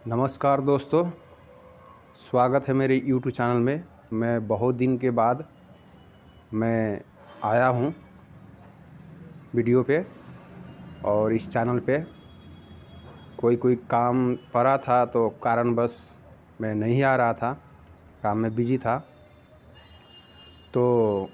नमस्कार दोस्तों, स्वागत है मेरे YouTube चैनल में। मैं बहुत दिन के बाद मैं आया हूँ वीडियो पे और इस चैनल पे कोई काम पड़ा था तो कारणवश मैं नहीं आ रहा था, काम में बिजी था। तो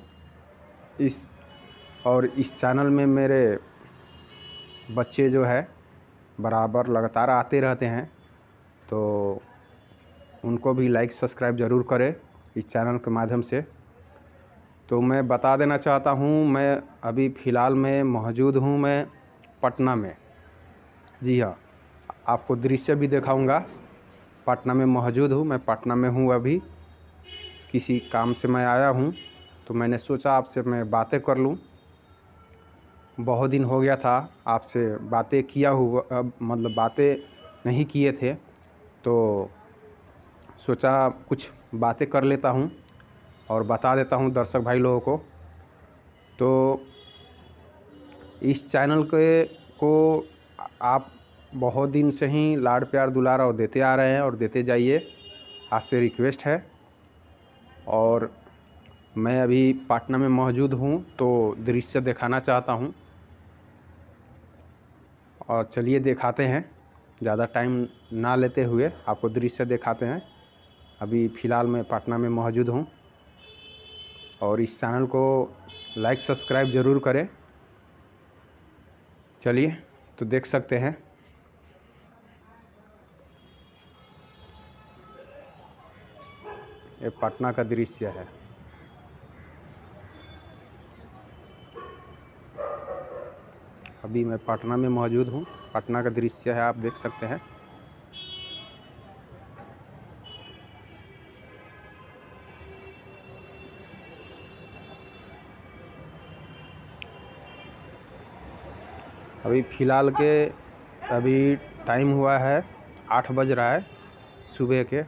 इस चैनल में मेरे बच्चे जो है बराबर लगातार आते रहते हैं, तो उनको भी लाइक सब्सक्राइब ज़रूर करें इस चैनल के माध्यम से। तो मैं बता देना चाहता हूँ, मैं अभी फ़िलहाल में मौजूद हूँ मैं पटना में। जी हाँ, आपको दृश्य भी दिखाऊंगा। पटना में मौजूद हूँ, मैं पटना में हूँ अभी। किसी काम से मैं आया हूँ तो मैंने सोचा आपसे मैं बातें कर लूँ। बहुत दिन हो गया था आपसे बातें किया हुआ, मतलब बातें नहीं किए थे, तो सोचा कुछ बातें कर लेता हूँ और बता देता हूँ दर्शक भाई लोगों को। तो इस चैनल को आप बहुत दिन से ही लाड प्यार दुलार और देते आ रहे हैं और देते जाइए, आपसे रिक्वेस्ट है। और मैं अभी पटना में मौजूद हूँ तो दृश्य दिखाना चाहता हूँ, और चलिए दिखाते हैं। ज़्यादा टाइम ना लेते हुए आपको दृश्य दिखाते हैं। अभी फ़िलहाल मैं पटना में मौजूद हूँ और इस चैनल को लाइक सब्सक्राइब ज़रूर करें। चलिए तो देख सकते हैं। ये पटना का दृश्य है। अभी मैं पटना में मौजूद हूँ, पटना का दृश्य है, आप देख सकते हैं। अभी फ़िलहाल के अभी टाइम हुआ है 8 बज रहा है सुबह के।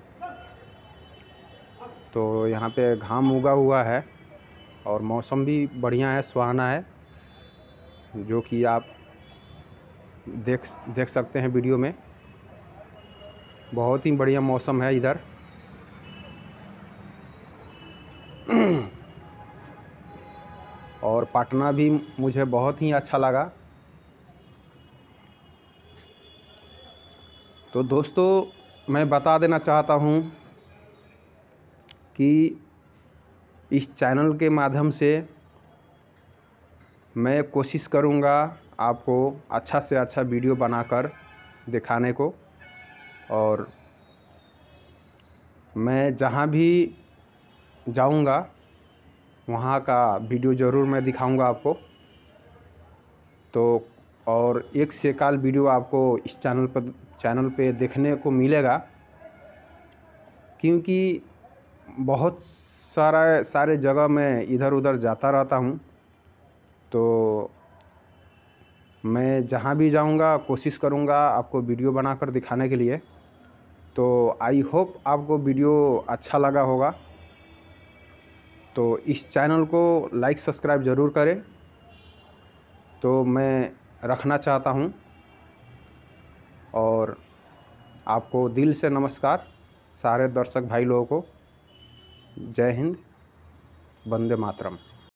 तो यहाँ पे घाम उगा हुआ है और मौसम भी बढ़िया है, सुहाना है, जो कि आप देख सकते हैं वीडियो में। बहुत ही बढ़िया मौसम है इधर। और पटना भी मुझे बहुत ही अच्छा लगा। तो दोस्तों, मैं बता देना चाहता हूँ कि इस चैनल के माध्यम से मैं कोशिश करूँगा आपको अच्छा से अच्छा वीडियो बनाकर दिखाने को। और मैं जहाँ भी जाऊँगा वहाँ का वीडियो ज़रूर मैं दिखाऊँगा आपको। तो और एक से एक वीडियो आपको इस चैनल पे देखने को मिलेगा, क्योंकि बहुत सारे जगह मैं इधर उधर जाता रहता हूँ। तो मैं जहाँ भी जाऊँगा कोशिश करूँगा आपको वीडियो बनाकर दिखाने के लिए। तो आई होप आपको वीडियो अच्छा लगा होगा। तो इस चैनल को लाइक सब्सक्राइब ज़रूर करें। तो मैं रखना चाहता हूँ, और आपको दिल से नमस्कार सारे दर्शक भाई लोगों को। जय हिंद, वंदे मातरम।